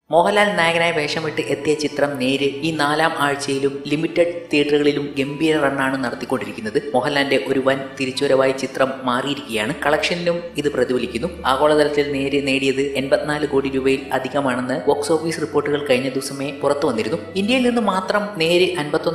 മോഹൻലാൽ നായകനായി വേഷമിട്ട് എത്തിയ ചിത്രം നേര് ഈ 4-ാം ആഴ്ചയിലും ലിമിറ്റഡ് തിയേറ്ററുകളിലും ഗംഭീര റണ്ണാണ് നടത്തിക്കൊണ്ടിരിക്കുന്നത്. മോഹൻലാലിന്റെ ഒരു വൻ തിരിച്ചുവരവായി ചിത്രം മാറിയിരിക്കുകയാണ്. കളക്ഷനിലും ഇത് പ്രതിഫലിക്കുന്നു. ആഗോളതലത്തിൽ നേര് നേടിയത് 84 കോടി രൂപയിൽ അധികമാണെന്ന് ബോക്സ് ഓഫീസ് റിപ്പോർട്ടുകൾ കഴിഞ്ഞ ദിവസമേ പുറത്തു വന്നിരുന്നു. ഇന്ത്യയിൽ നിന്ന് മാത്രം നേര്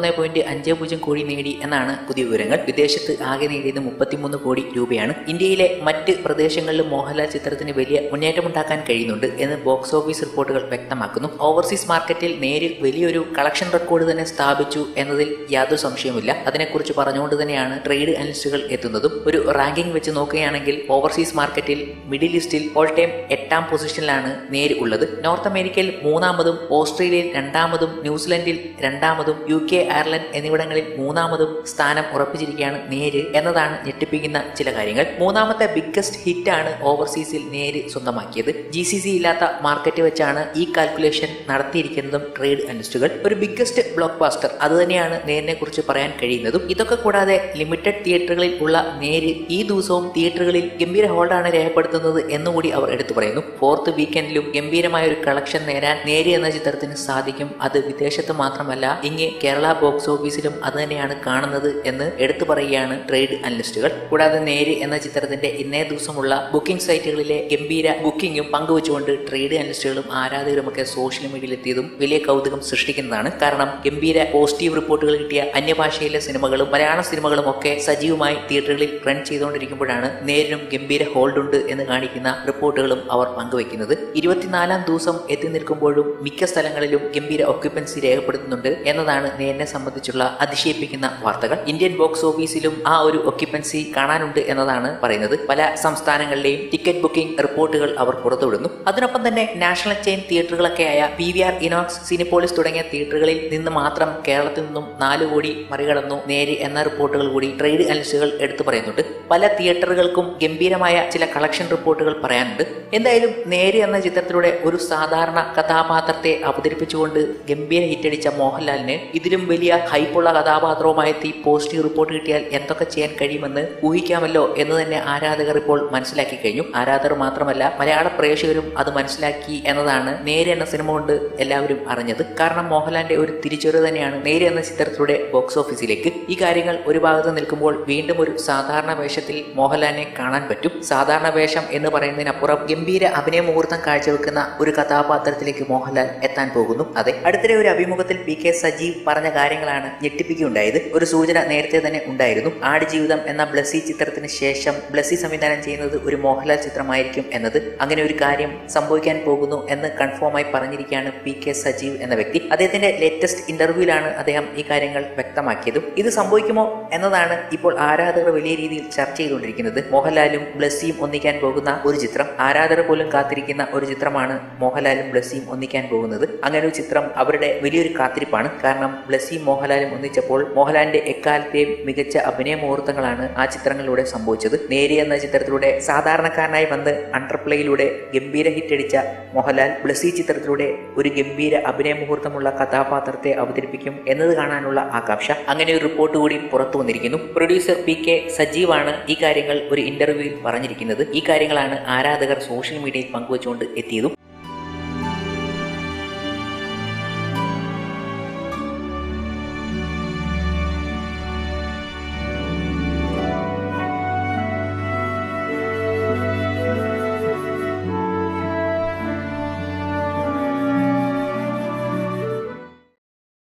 51.50 കോടി നേടി എന്നാണ് പുതിയ വിവരങ്ങൾ. വിദേശത്ത് ആകെ നേടിയത് 33 കോടി രൂപയാണ്. ഇന്ത്യയിലെ മറ്റ് പ്രദേശങ്ങളിലും മോഹൻലാൽ ചിത്രത്തിന് വലിയ മുന്നേറ്റമുണ്ടാക്കാൻ കഴിയുന്നുണ്ട് എന്ന് ബോക്സ് ഓഫീസ് റിപ്പോർട്ടുകൾ വ്യക്തമാക്കുന്നു. ഓവർസീസ് മാർക്കറ്റിൽ നേരിൽ വലിയൊരു കളക്ഷൻ റെക്കോർഡ് തന്നെ സ്ഥാപിച്ചു എന്നതിൽ യാതൊരു സംശയവുമില്ല. അതിനെക്കുറിച്ച് പറഞ്ഞുകൊണ്ട് തന്നെയാണ് ട്രേഡ് അനലിസ്റ്റുകൾ എത്തുന്നതും. ഒരു റാങ്കിംഗ് വെച്ച് നോക്കുകയാണെങ്കിൽ ഓവർസീസ് മാർക്കറ്റിൽ മിഡിൽ ഈസ്റ്റിൽ ഓൾ ടൈം 8-ാം പൊസിഷനിലാണ് നേര് ഉള്ളത്. നോർത്ത് അമേരിക്കയിൽ 3-ാമതും ഓസ്ട്രേലിയയിൽ 2-ാമതും ന്യൂസിലൻഡിൽ 2-ാമതും UK, അയർലൻഡ് എന്നിവിടങ്ങളിൽ 3-ാമതും സ്ഥാനം ഉറപ്പിച്ചിരിക്കുകയാണ് നേര് എന്നതാണ് ഞെട്ടിപ്പിക്കുന്ന ചില കാര്യങ്ങൾ. 3-ാമത്തെ ബിഗ്ഗസ്റ്റ് ഹിറ്റാണ് ഓവർസീസിൽ നേര് സ്വന്തമാക്കിയത്. GCC ഇല്ലാത്ത മാർക്കറ്റ് വെച്ചാണ് ഈ കാൽക്കുലേഷൻ നടത്തിയിരിക്കുന്നതും ട്രേഡ് അനലിസ്റ്റുകൾ. ഒരു ബിഗ്ഗസ്റ്റ് ബ്ലോക്ക് ബാസ്റ്റർ അത് തന്നെയാണ് നേരിനെ കുറിച്ച് പറയാൻ കഴിയുന്നതും. ഇതൊക്കെ കൂടാതെ ലിമിറ്റഡ് തിയേറ്ററുകളിൽ ഉള്ള നേര് ഈ ദിവസവും തിയേറ്ററുകളിൽ ഗംഭീര ഹോൾഡാണ് രേഖപ്പെടുത്തുന്നത് എന്നുകൂടി അവർ എടുത്തു പറയുന്നു. 4th വീക്കെൻഡിലും ഗംഭീരമായ ഒരു കളക്ഷൻ നേടാൻ നേര് എന്ന ചിത്രത്തിന് സാധിക്കും. അത് വിദേശത്ത് മാത്രമല്ല ഇങ്ങ് കേരള ബോക്സ് ഓഫീസിലും അത് തന്നെയാണ് കാണുന്നത് എന്ന് എടുത്തു പറയുകയാണ് ട്രേഡ് അനലിസ്റ്റുകൾ. കൂടാതെ നേര് എന്ന ചിത്രത്തിന്റെ ഇന്നേ ദിവസമുള്ള ബുക്കിംഗ് സൈറ്റുകളിലെ ഗംഭീര ബുക്കിംഗും പങ്കുവച്ചുകൊണ്ട് ട്രേഡ് അനലിസ്റ്റുകളും ആരാധകരുമൊക്കെ സോഷ്യൽ മീഡിയയിൽ എത്തിയതും വലിയ കൗതുകം സൃഷ്ടിക്കുന്നതാണ്. കാരണം ഗംഭീര പോസിറ്റീവ് റിപ്പോർട്ടുകൾ കിട്ടിയ അന്യഭാഷയിലെ സിനിമകളും മലയാള സിനിമകളും ഒക്കെ സജീവമായി തിയേറ്ററുകളിൽ റൺ ചെയ്തുകൊണ്ടിരിക്കുമ്പോഴാണ് നേരിനും ഗംഭീര ഹോൾഡ് ഉണ്ട് എന്ന് കാണിക്കുന്ന റിപ്പോർട്ടുകളും അവർ പങ്കുവയ്ക്കുന്നത്. 24-ാം ദിവസം എത്തി നിൽക്കുമ്പോഴും മിക്ക സ്ഥലങ്ങളിലും ഗംഭീര ഒക്യുപ്പൻസി രേഖപ്പെടുത്തുന്നുണ്ട് എന്നതാണ് നേരിനെ സംബന്ധിച്ചുള്ള അതിശയിപ്പിക്കുന്ന വാർത്തകൾ. ഇന്ത്യൻ ബോക്സ് ഓഫീസിലും ആ ഒരു ഒക്യുപ്പൻസി കാണാനുണ്ട് എന്നതാണ് പറയുന്നത്. പല സംസ്ഥാനങ്ങളിലെയും ടിക്കറ്റ് ബുക്കിംഗ് റിപ്പോർട്ടുകൾ അവർ പുറത്തുവിടുന്നു. അതിനൊപ്പം തന്നെ നാഷണൽ ചെയിൻ തിയേറ്ററുകളൊക്കെയായ PVR, ഇനോക്സ്, സിനിപോളിസ് തുടങ്ങിയ തിയേറ്ററുകളിൽ നിന്ന് മാത്രം കേരളത്തിൽ നിന്നും 4 കോടി മറികടന്നു നേര് എന്ന റിപ്പോർട്ടുകൾ കൂടി ട്രേഡ് അനലിസ്റ്റുകൾ എടുത്തു പറയുന്നുണ്ട്. പല തിയേറ്ററുകൾക്കും ഗംഭീരമായ ചില കളക്ഷൻ റിപ്പോർട്ടുകൾ പറയാനുണ്ട്. എന്തായാലും നേര് എന്ന ചിത്രത്തിലൂടെ ഒരു സാധാരണ കഥാപാത്രത്തെ അവതരിപ്പിച്ചുകൊണ്ട് ഗംഭീര ഹിറ്റടിച്ച മോഹൻലാലിന് ഇതിലും വലിയ ഹൈപ്പുള്ള കഥാപാത്രവുമായി എത്തി പോസിറ്റീവ് റിപ്പോർട്ട് കിട്ടിയാൽ എന്തൊക്കെ ചെയ്യാൻ കഴിയുമെന്ന് ഊഹിക്കാമല്ലോ എന്ന് തന്നെ ആരാധകർ ഇപ്പോൾ മനസ്സിലാക്കി കഴിഞ്ഞു. ആരാധകർ മാത്രമല്ല മലയാള പ്രേക്ഷകരും അത് മനസ്സിലാക്കി എന്നതാണ് നേര് എന്ന സിനിമ കൊണ്ട് എല്ലാവരും അറിഞ്ഞത്. കാരണം മോഹൻലാലിന്റെ ഒരു തിരിച്ചുവരവ് തന്നെയാണ് നേര് എന്ന ചിത്രത്തിലൂടെ ബോക്സ് ഓഫീസിലേക്ക്. ഈ കാര്യങ്ങൾ ഒരു ഭാഗത്ത് നിൽക്കുമ്പോൾ വീണ്ടും ഒരു സാധാരണ വേഷത്തിൽ മോഹൻലാലിനെ കാണാൻ പറ്റും. സാധാരണ വേഷം എന്ന് പറയുന്നതിനപ്പുറം ഗംഭീര അഭിനയ മുഹൂർത്തം കാഴ്ചവെക്കുന്ന ഒരു കഥാപാത്രത്തിലേക്ക് മോഹൻലാൽ എത്താൻ പോകുന്നു. അതെ, അടുത്തിടെ ഒരു അഭിമുഖത്തിൽ PK സജീവ് പറഞ്ഞ കാര്യങ്ങളാണ് ഞെട്ടിപ്പിക്കുകയുണ്ടായത്. ഒരു സൂചന നേരത്തെ തന്നെ ഉണ്ടായിരുന്നു. ആടുജീവിതം എന്ന ബ്ലസ്സി ചിത്രത്തിന് ശേഷം ബ്ലസ്സി സംവിധാനം ചെയ്യുന്നത് ഒരു മോഹൻലാൽ ചിത്രമായിരിക്കും എന്നത്. അങ്ങനെ ഒരു കാര്യം സംഭവിക്കാൻ പോകുന്നു എന്ന് കൺഫേമായി പറഞ്ഞിരിക്കുകയാണ് PK സജീവ് എന്ന വ്യക്തി. അദ്ദേഹത്തിന്റെ ലേറ്റസ്റ്റ് ഇന്റർവ്യൂവിലാണ് അദ്ദേഹം ഈ കാര്യങ്ങൾ വ്യക്തമാക്കിയതും. ഇത് സംഭവിക്കുമോ എന്നതാണ് ഇപ്പോൾ ആരാധകർ വലിയ രീതിയിൽ ചർച്ച ചെയ്തുകൊണ്ടിരിക്കുന്നത്. മോഹൻലാലും ബ്ലസ്സിയും ഒന്നിക്കാൻ പോകുന്ന ഒരു ചിത്രം, ആരാധകർ പോലും കാത്തിരിക്കുന്ന ഒരു ചിത്രമാണ് മോഹൻലാലും ബ്ലസ്സിയും ഒന്നിക്കാൻ പോകുന്നത്. അങ്ങനെ ഒരു ചിത്രം അവരുടെ വലിയൊരു കാത്തിരിപ്പാണ്. കാരണം ബ്ലസ്സിയും മോഹൻലാലും ഒന്നിച്ചപ്പോൾ മോഹൻലാലിന്റെ എക്കാലത്തെയും മികച്ച അഭിനയ മുഹൂർത്തങ്ങളാണ് ആ ചിത്രങ്ങളിലൂടെ സംഭവിച്ചത്. നേര് എന്ന ചിത്രത്തിലൂടെ സാധാരണക്കാരനായി വന്ന് അണ്ടർപ്ലേയിലൂടെ ഗംഭീര ഹിറ്റടിച്ച മോഹൻലാൽ ബ്ലസ്സി ചിത്രത്തിലൂടെ ഒരു ഗംഭീര അഭിനയ മുഹൂർത്തമുള്ള കഥാപാത്രത്തെ അവതരിപ്പിക്കും എന്നത് കാണാനുള്ള ആകാംക്ഷ. അങ്ങനെ ഒരു റിപ്പോർട്ട് കൂടി പുറത്തു വന്നിരിക്കുന്നു. പ്രൊഡ്യൂസർ PK സജീവാണ് ഈ കാര്യങ്ങൾ ഒരു ഇന്റർവ്യൂവിൽ പറഞ്ഞിരിക്കുന്നത്. ഈ കാര്യങ്ങളാണ് ആരാധകർ സോഷ്യൽ മീഡിയയിൽ പങ്കുവച്ചുകൊണ്ട് എത്തിയതും.